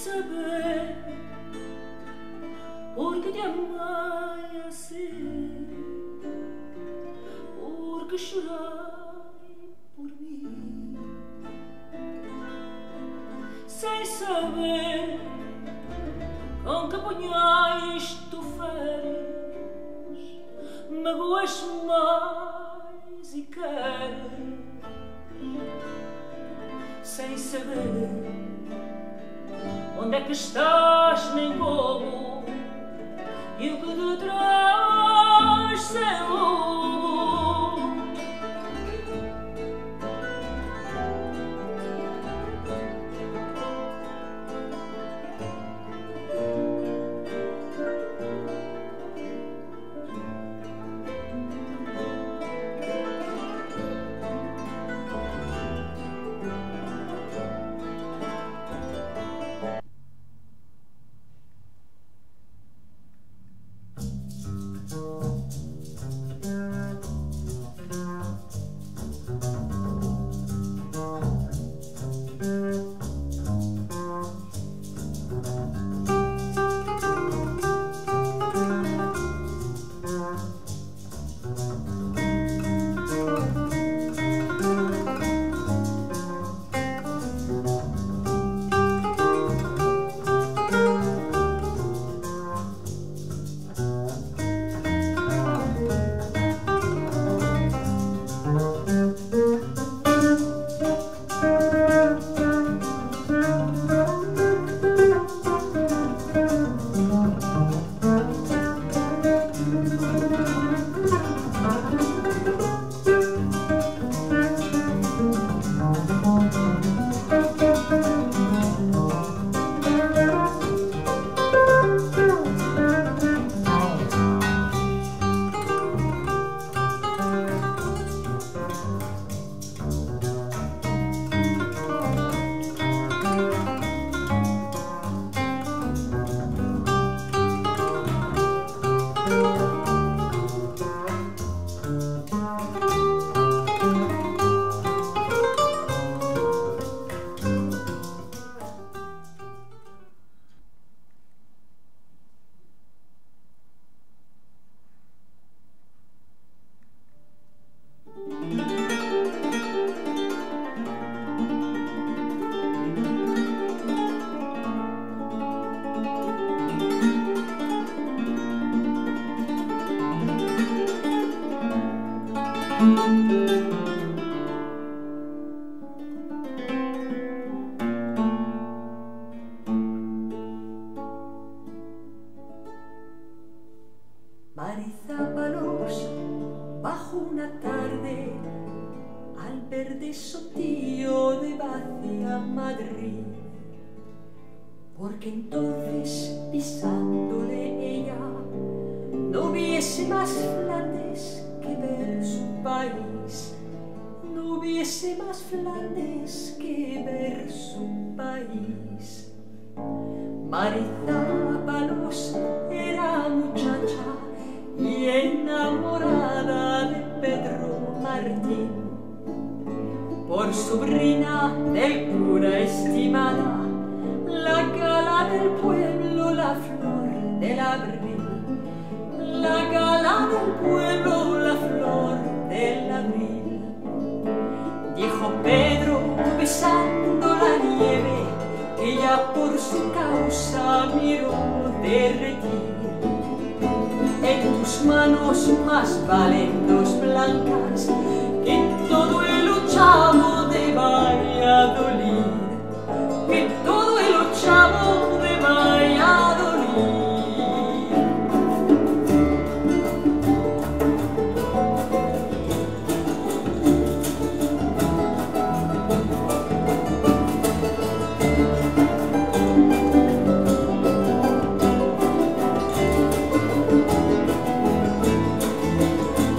saber porque te amei assim, porque chorei por mim, sem saber com que punhais tu feres, magoas mais e queres, sem saber onde é que estás, nem como, e o que te traz sem rumo. Marizápalos bajo una tarde al verde sotillo de vacía Madrid, porque entonces pisándole ella no hubiese más Flandes que ver su país, no hubiese más Flandes que ver su país. Marizápalos era muchacha y enamorada de Pedro Martín, por sobrina del cura estimada, la gala del pueblo, la flor del abril, la gala del pueblo, la flor del abril. Dijo Pedro besando la nieve, que ya por su causa miró derretir. En tus manos más valen dos blancas